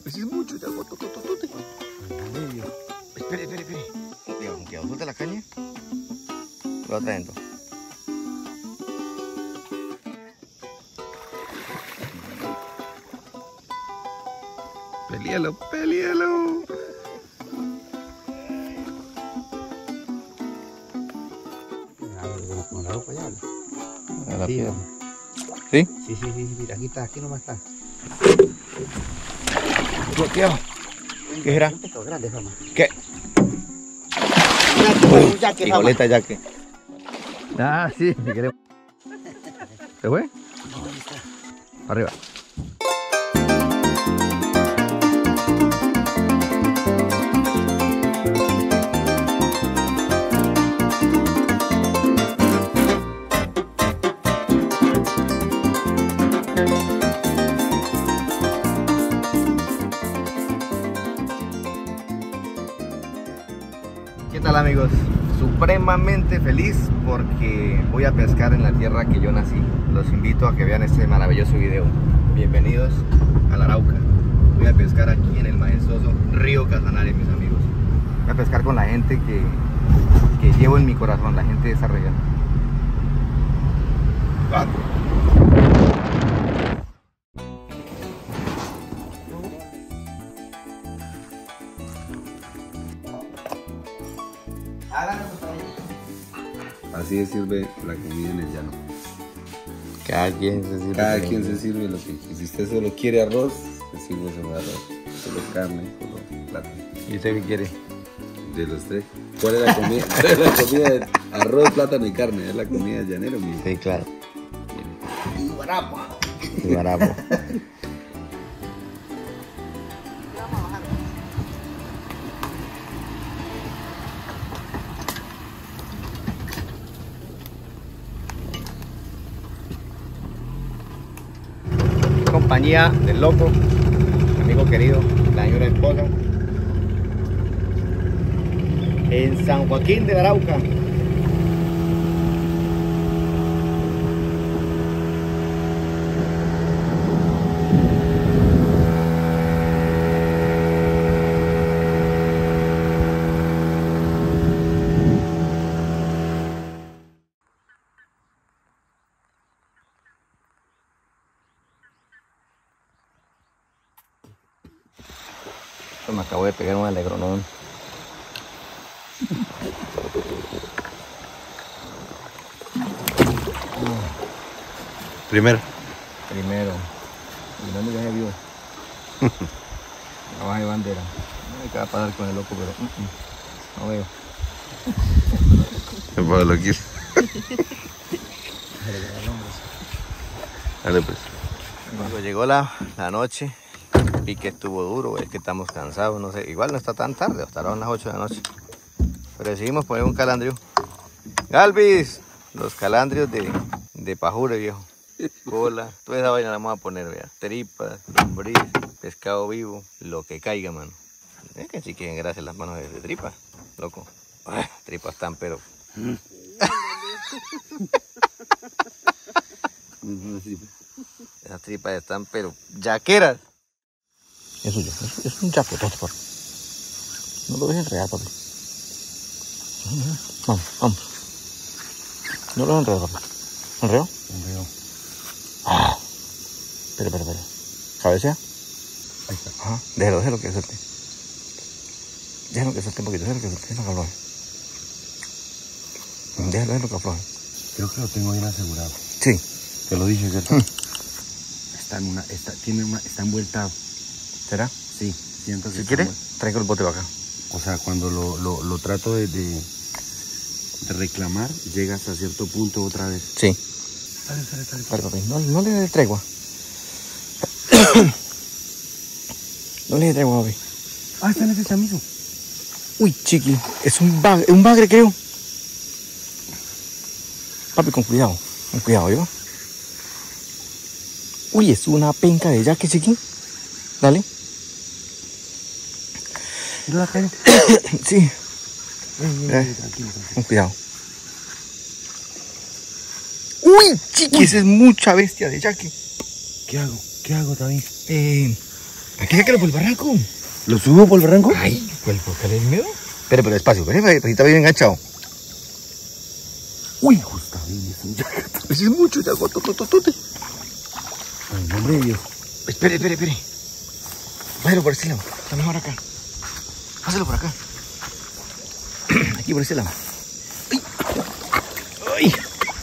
Ese es mucho, ya boto, tototote. Espere. Cuidado, suelta la caña. Lo atento. Pelíalo. Con la ropa ya. A la Sí, piedra. ¿Sí? Sí, mira, aquí nomás está. Bloqueado. ¿Qué será? Un pescado grande, mamá. ¿Qué? Un yaque, mamá. Boleta yaque. Ah, sí, me queremos. ¿Se fue? Arriba. ¿Qué tal, amigos? Supremamente feliz porque voy a pescar en la tierra que yo nací. Los invito a que vean este maravilloso video. Bienvenidos a la Arauca. Voy a pescar aquí en el majestuoso río Casanare, mis amigos. Voy a pescar con la gente que llevo en mi corazón, la gente de esa región. Así se sirve la comida en el llano. Cada quien se sirve. Cada quien se sirve lo que quiere. Si usted solo quiere arroz, se sirve solo arroz. Solo carne, solo plátano. ¿Y usted qué quiere? De los tres. ¿Cuál es la comida? ¿Cuál es la comida de arroz, plátano y carne? Es la comida del llanero, mío. Sí, claro. Y guarapo. Y barato. Compañía del loco, amigo querido, la señora esposa, en San Joaquín de la Arauca. Me acabo de pegar un alegronón. Primero. ¿Y dónde ya se vio? La baja de bandera. No hay que pasar con el loco, pero no veo. Para lo que Dale pues. Cuando llegó la noche, vi que estuvo duro, es que estamos cansados, no sé, igual no está tan tarde, hasta las 8 de la noche. Pero decidimos poner un calandrio. Galvis, los calandrios de pajure, viejo. Cola, toda esa vaina la vamos a poner, vea. Tripas, lombriz, pescado vivo, lo que caiga, mano. Es que sí quieren gracias las manos de tripas, loco. Ay, tripas están, pero... Esas tripas están, pero yaqueras. Es suyo, es un chapotote, por. No lo dejen enredar, papi. Vamos. No lo dejen enredar, papi. ¿Enredó? Enredó. Ah. Espera. ¿Cabecea? Ahí está. Ajá. Déjalo que suelte. Déjalo que suelte un poquito, déjalo que afloje. Déjalo que afloje. Creo que lo tengo bien asegurado. Sí. Te lo dije, ¿cierto? Está envuelta. ¿Será? Sí, siento que Si está quiere, envuelta. traigo el bote para acá. O sea, cuando lo trato de reclamar, llega hasta cierto punto otra vez. Sí. Dale. Vale, papi, no le dé tregua. No le dé tregua, papi. Ah, está en ese chamizo. Uy, chiqui, es un bagre, creo. Papi, con cuidado, ¿yo? Uy, es una penca de yaque, chiqui. Dale. ¿No la cae? Sí. Tranquilo. Con cuidado. Uy, chiqui, esa es mucha bestia de yaque. ¿Qué hago, David? Aquí sáquelo por el barranco. ¿Lo subo por el barranco? Ay, ¿por qué le miedo? Espere, pero despacio, espere, está bien enganchado. Uy, justo bien, es un yaque. Ese es mucho, ya, tototote. Ay, no, hombre, Dios. Espere. Bájalo por este lado, está mejor acá. Pásalo por acá. Aquí por este lado. ¡Ay!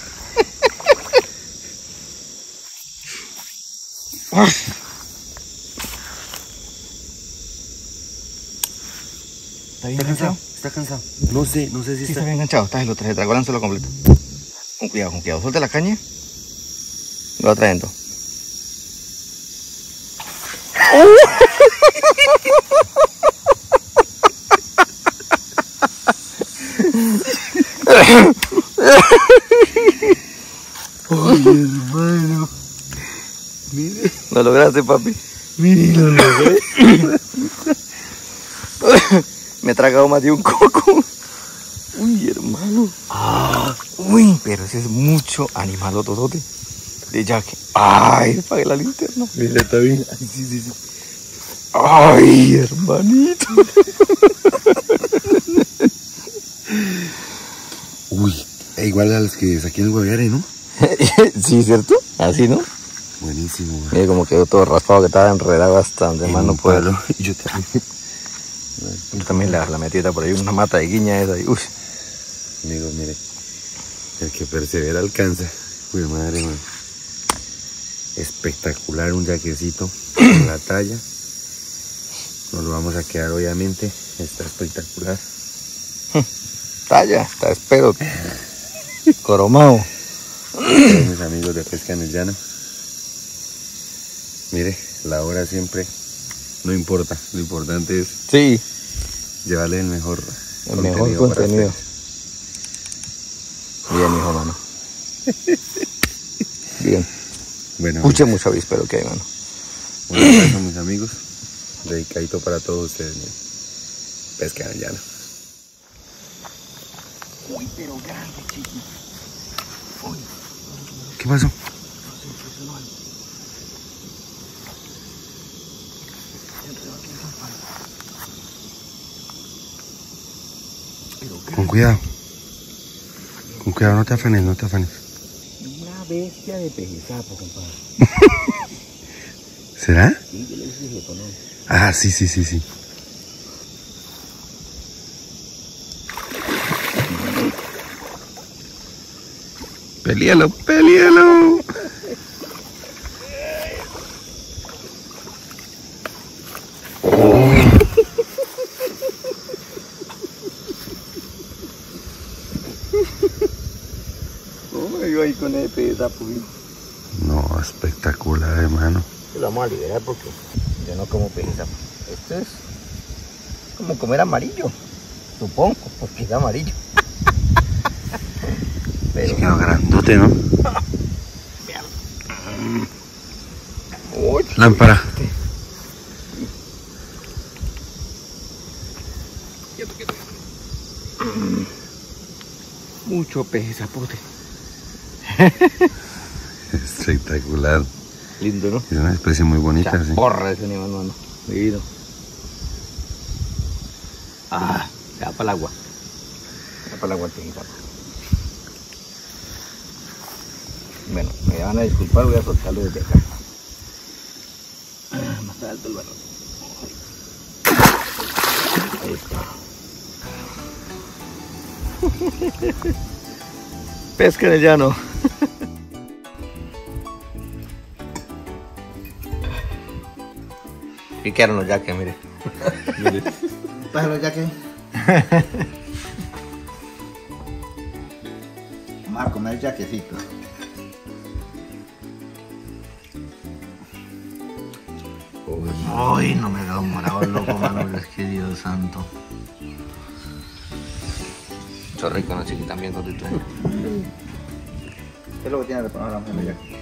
¡Ay! ¿Está bien enganchado? Está cansado. No sé si Sí, está. está bien enganchado. Está el otro, lánzalo completo. Con cuidado. Suelta la caña. Lo va trayendo. Ay, hermano. Mire. Lo lograste, papi. Mire, lo logré. Me he tragado más de un coco. Uy, hermano. Uy, pero ese es mucho animalototote de yaque. Ay, apagué la linterna. Mira, está bien. Ay, sí. Ay, hermanito. Uy, igual a los que saqué en el Guaviare, ¿no? Sí, ¿cierto? Así, ¿no? Buenísimo. Mire como quedó todo raspado, que estaba enredado bastante, hermano. Pues. Y yo también. Yo también la metí por ahí, una mata de guiña esa. Uy. Amigos, mire. El que persevera alcanza. Uy, madre, man. Espectacular un yaquecito con la talla. Nos lo vamos a quedar, obviamente. Está espectacular. Talla, está espero. Coromao. Mis amigos de Pesca en el Llano. Mire, la hora siempre no importa. Lo importante es Sí, llevarle el mejor contenido. para ustedes. Bien, hijo, mano. Bien. Bueno, Mucho avispero que hay, mano. un abrazo, mis amigos. Dedicadito para todos ustedes. Miren. Pesca en el Llano. Uy, pero grande, chiqui. Uy. ¿Qué pasó? Con cuidado. Con cuidado, no te afanes, no te afanes. Una bestia de pejezapo, compadre. ¿Será? Sí, yo le dije, ¿no? Ah, sí. Pelíalo. ¿Cómo me iba ahí con ese pejezapo? No, espectacular, hermano. Lo vamos a liberar porque yo no como pejezapo. Esto es como comer amarillo, supongo, porque es amarillo. Es que no, grandote, ¿no? Uy, Lámpara. mucho pejezapote. Espectacular. Lindo, ¿no? Es una especie muy bonita, sí. Porra ese animal, mano. Divino. Se va para el agua. Se va para el agua el pejezapo. Bueno, me van a disculpar, voy a soltarlo desde acá. Más alto el balón. Ahí está. Pesca en el llano. Piquearon los yaques, mire. Pájaro ya que. Vamos a comer yaquecito. Uy, no me da un morado loco, mano, es que Dios santo. Son ricos, ¿no, chiqui? También gordito. ¿Qué es lo que tiene de poner la mujer yaque?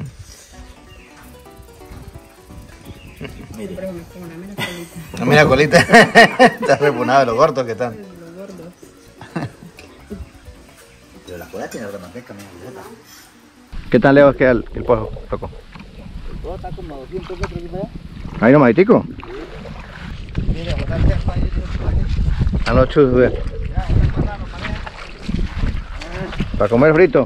Mire. Pero como una mera colita. No, mira, colita. Está repunado de los gordos que están. Los gordos. Pero la cola tiene otra manteca, mira. ¿Qué tan lejos queda el pojo, loco? Todo está como 200 metros de allá. Ahí nomás, tico. A los chus, ve. Para comer frito.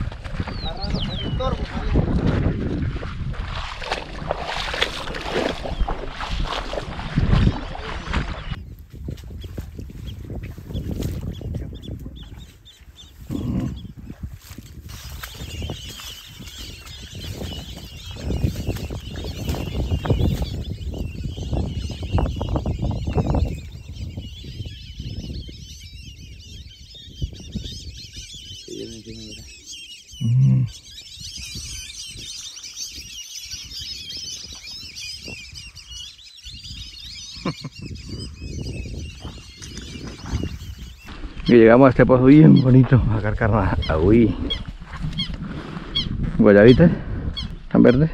Y llegamos a este pozo bien bonito a sacar carnada. Uy. Guayabitas. ¿Están verdes?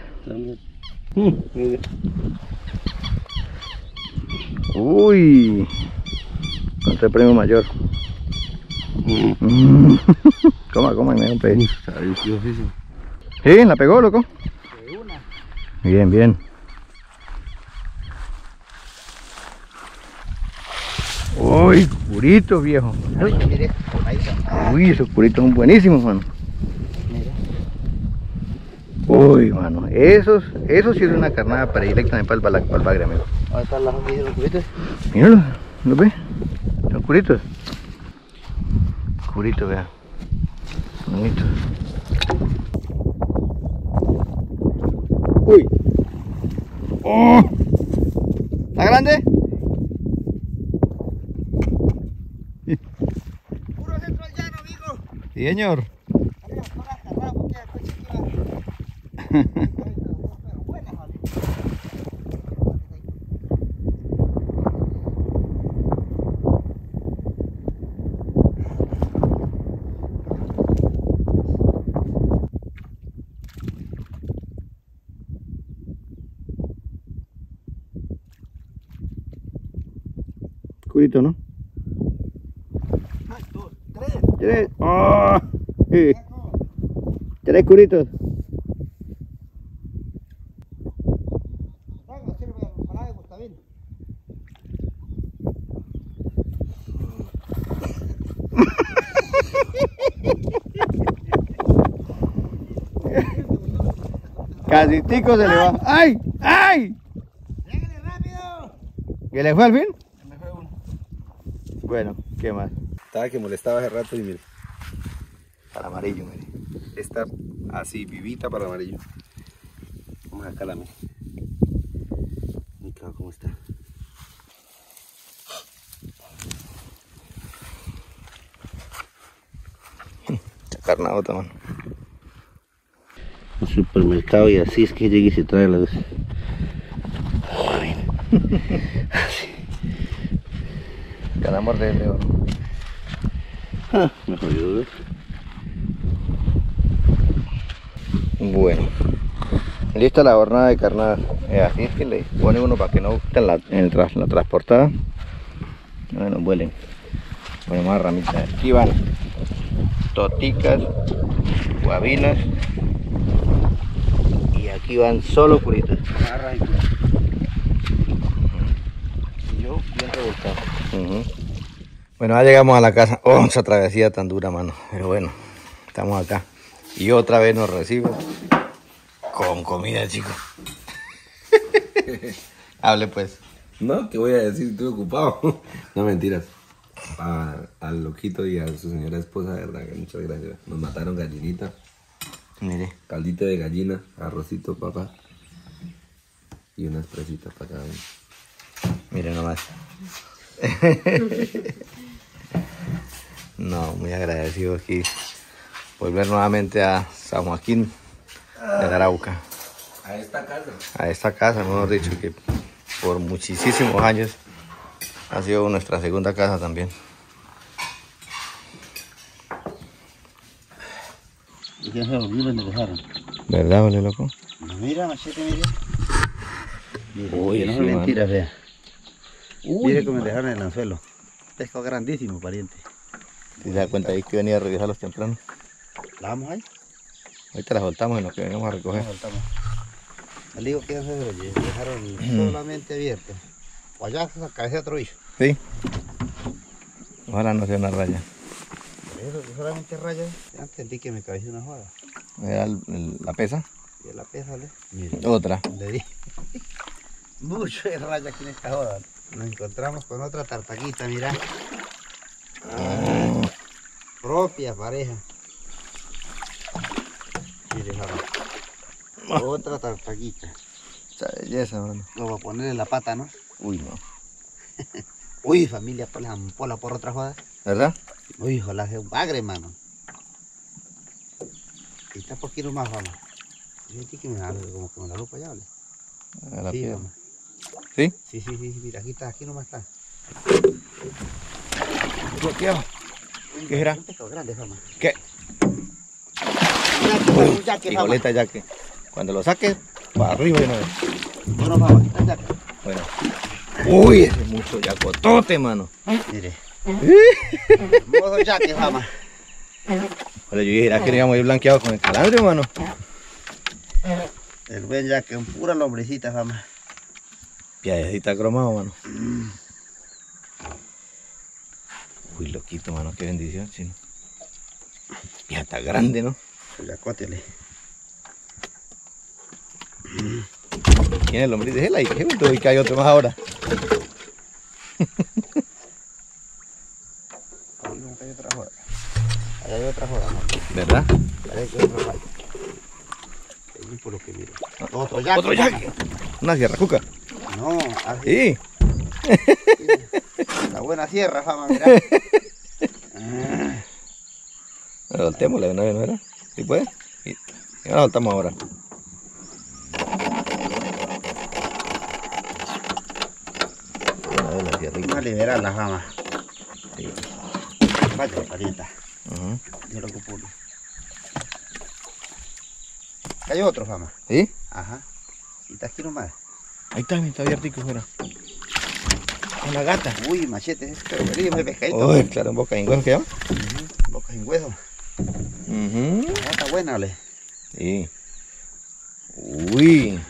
Uy. Encontré el premio mayor. Coma, me da un pedido. Sí, la pegó, loco. Bien, bien. Uy, curitos, viejo. Uy, esos curitos son buenísimos, mano. Uy, mano, eso sí es una carnada predilecta para el bagre, amigo. ¿Dónde están los curitos? Míralo, ¿lo ves? Son curitos. Curitos, vea. Bonitos. Uy. Oh. ¿Está grande? Puro centro al llano, amigo. Sí, señor. Arriba, para agarrar, porque después se pero buena, vale. Curito, ¿no? Dos, tres. ¿Tres? ¡Oh! Sí. Tres curitos. Venga, sirve para de Gustavín. Casi tico se le va. ¡Ay! ¡Ay! ¡Lléguele rápido! ¿Que le fue al fin? Me fue uno. Bueno, ¿qué más? Estaba que molestaba hace rato y mire. Para amarillo, mire. Está así, vivita para amarillo. Vamos a sacarla, mire. Mira cómo está. Carnadota, mano. Un supermercado y así es que llega y se trae la luz. Así. Ganamos de león. Me jodió, ¿ves? Bueno, lista la jornada de carnada. Así es que le pone uno para que no en la transportada. No nos vuelen. Ponemos más ramitas. Aquí van toticas, guabinas. Y aquí van solo curitos. Y yo bien revolcado. Bueno, ya llegamos a la casa. Oh, esa travesía tan dura, mano. Pero bueno, estamos acá. Y otra vez nos recibo con comida, chicos. Hable pues. No, ¿qué voy a decir? Estoy ocupado. No, mentiras. Al loquito y a su señora esposa, de verdad, que muchas gracias. Nos mataron gallinita, Mire. caldito de gallina, arrocito, papá. Y unas presitas para cada uno. Mire nomás. No, muy agradecido aquí. Volver nuevamente a San Joaquín de Arauca. A esta casa. A esta casa, mejor dicho, que por muchísimos años ha sido nuestra segunda casa también. Ya se volvieron, me dejaron. ¿Verdad, vale, loco? Mira, machete, mira. Uy, que no sí, son mano. mentiras, vea. Mire cómo me dejaron el anzuelo. Pescado grandísimo, pariente. Si se da cuenta ahí que venía a revisarlos temprano. ¿La vamos ahí? Ahorita las soltamos en lo que venimos a recoger. La soltamos. Le digo que se lo dejaron solamente abierto. O allá se cabeza otro hijo. Sí. Ojalá no sea una raya. Por eso que solamente rayas. Ya entendí que me cabecé una joda. Era la pesa. Y la pesa, mire. Otra. Le di. Mucho de raya aquí en esta joda. Nos encontramos con otra tartaquita, mira. Propia pareja. Mire, jara. Otra tartaquita. Esa belleza, mano. Lo voy a poner en la pata, ¿no? Uy, no. Uy, familia, por la ampola por otra joda. ¿Verdad? Uy, ojalá sea un bagre, mano. Y está poquito más, vamos. Yo sentí que me da como que me la lupa ya, ¿vale? A la Sí, piedra. vamos. ¿Sí? Sí, mira, aquí está, aquí nomás está. ¿Qué hago? ¿Qué será? Un pescado grande, vamos. ¿Qué? Un yaque, vamos. Hijoleta yaque. Cuando lo saques, para arriba de nuevo. Bueno, vamos, aquí está el yaque. Bueno. Uy, ese es mucho yacotote, mano. Mire. Hermoso yaque, vamos. Oye, yo dije, ¿era que no íbamos a ir blanqueados con el calandrio, mano? El buen yaque, en pura lombrecita, vamos. Piadecita cromado, mano. Uy, loquito, mano, qué bendición, chino. Ya está grande, ¿no? El yacote, ¿Quién es el hombre? Déjela ahí, que hay otro más ahora. Allá hay otra joda, ¿no? ¿Verdad? Allá hay otra joda. Ahí por lo que miro. Otro yaque. Otro yaque. Una sierra cuca. No, así. Sí. La buena sierra, fama, mira. Soltémosla de una vez, ¿no era? ¿Sí puede? Y la soltamos ahora. Una vez la sierrita. Vamos a liberar la fama. Sí. Vaya, parienta. Ujú. Yo lo ocupo. Hay otro, fama. ¿Sí? Ajá. Y está aquí nomás. Ahí está abiertico fuera. Una gata. Uy, machete, pero venimos de pescadito. Uy, claro, un boca de hueso, ¿qué llama? Boca sin hueso. Ujú. Ah, está buena, ole. Sí. Uy.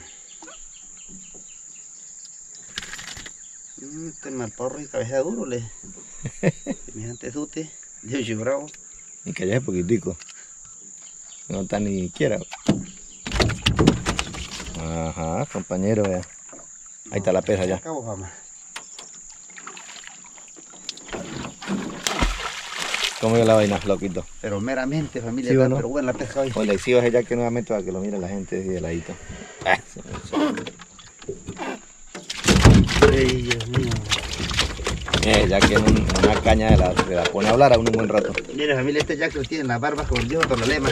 Este malporro y cabeza duro, le. Semejante sute. Dios bravo. Y que allá es poquitico. No está ni siquiera. Ajá, compañero, vea. Ahí está la pesa ya. Acabo, fama. ¿Cómo yo la vaina, loquito? Pero meramente, familia, Sí, está, ¿no? pero buena la pesca hoy. O le exhibas ya que nuevamente para que lo mire la gente de ladito. Ah, Ay, Dios mío. ya que en una caña de la pone a hablar a uno un buen rato. Mire, familia, este Jackson tiene las barbas como el viejo Torlalema.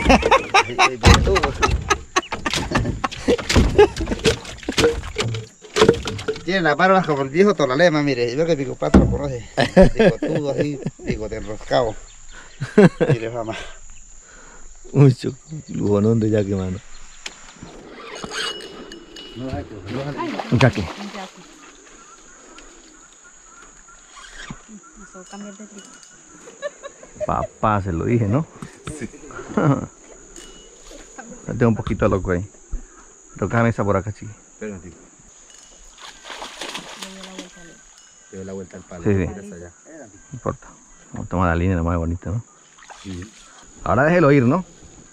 Tiene las barbas como el viejo Torlalema, mire. Yo creo que mi compadre lo conoce. Bigotudo así, bigote enroscado. Mire, fama. Mucho lujonón de yaque, mano. No hay que, Un yaque. Un yaque. Eso cambiar de trigo. Papá, se lo dije, ¿no? Sí. Tengo un poquito loco ahí. Pero déjame esa por acá, chiqui. Espera un ratito. Le dio la vuelta al Le doy la vuelta al palo. Sí, sí. Mira hasta allá. No importa. Vamos a tomar la línea, la más bonita, ¿no? Sí. Ahora déjelo ir, ¿no?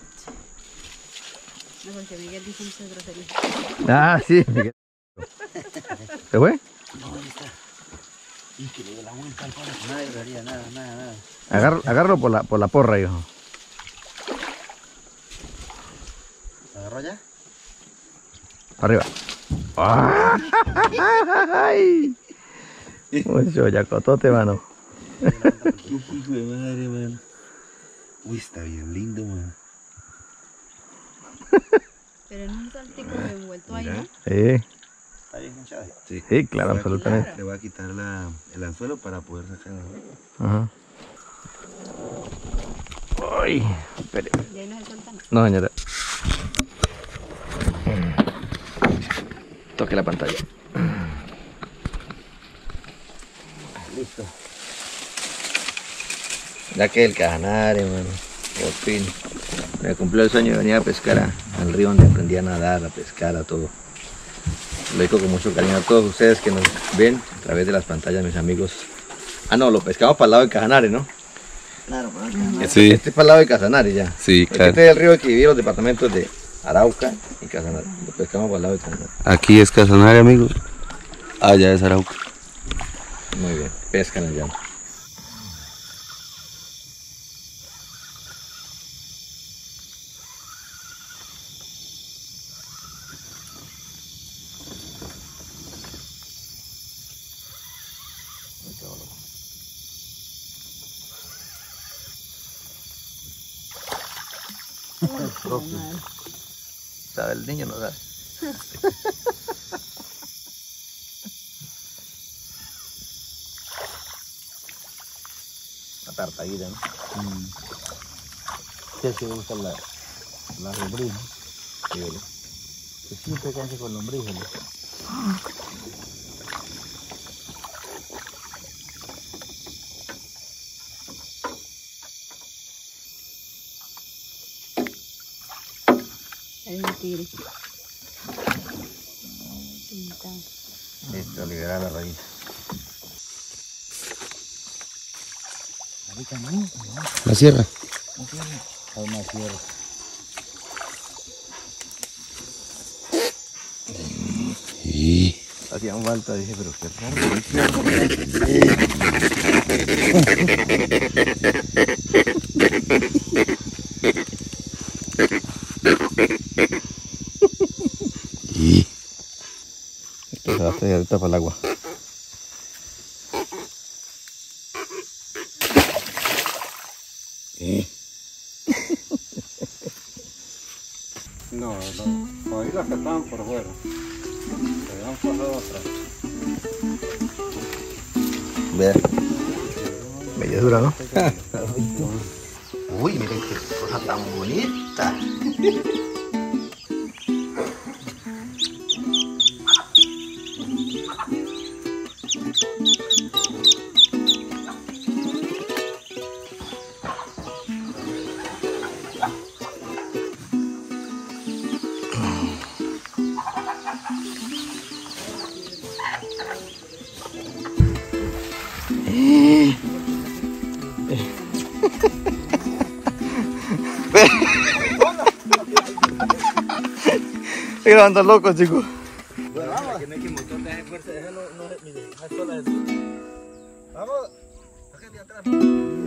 No, porque Miguel dice muchas groserías. Ah, sí. ¿Se fue? No, ahí está. Y que le dio la vuelta al palo. Nada de grosería, nada. Agárralo por la porra, hijo. ¿Agarró ya? Para arriba. ¡Ay! Mucho yacotote, mano. Hijo de madre, man. Uy, está bien lindo, man. Pero en un saltico me envuelto ahí, Mira. ¿no? Sí, Está bien hinchado. Sí. sí, claro, Le voy a absolutamente. quitar- Le voy a quitar el anzuelo para poder sacarlo. Ajá. Ay, espere. Y ahí no se suelta nada. No, señora. Toque la pantalla. Listo. Ya que el cajanare, mano. Por fin. Me cumplió el sueño de venir a pescar al río donde aprendí a nadar, a pescar, a todo. Lo digo con mucho cariño a todos ustedes que nos ven a través de las pantallas, mis amigos. Ah, no, lo pescamos para el lado de Casanare, ¿no? Claro, por acá. Sí. Este es para el lado de Casanare ya. Sí, claro. Este es el río que divide los departamentos de Arauca y Casanare. Lo pescamos para el lado de Casanare. Aquí es Casanare, amigos. Allá es Arauca. Muy bien, pesca en el llano. ¿Sabe el niño? No sabe. Una tartaguita, ¿no? Sí, sí, me gusta la lombriz. Sí, ¿vale? Que siempre canse con lombriz. Es un tigre. Pintado. Listo, liberar la raíz. La sierra. Hay una sierra. Sí. Hacían falta, dije, pero qué raro. Sí. Esto se va a hacer ahorita para el agua. No, ahí las que estaban por fuera. Se han pasado atrás. Vea. Bellezura, ¿no? Uy, miren qué cosa tan bonita. Estoy grabando loco, chicos. Que no hay que motor de fuerza, déjalo, no, mire, deja sola de vamos, sáquenle atrás.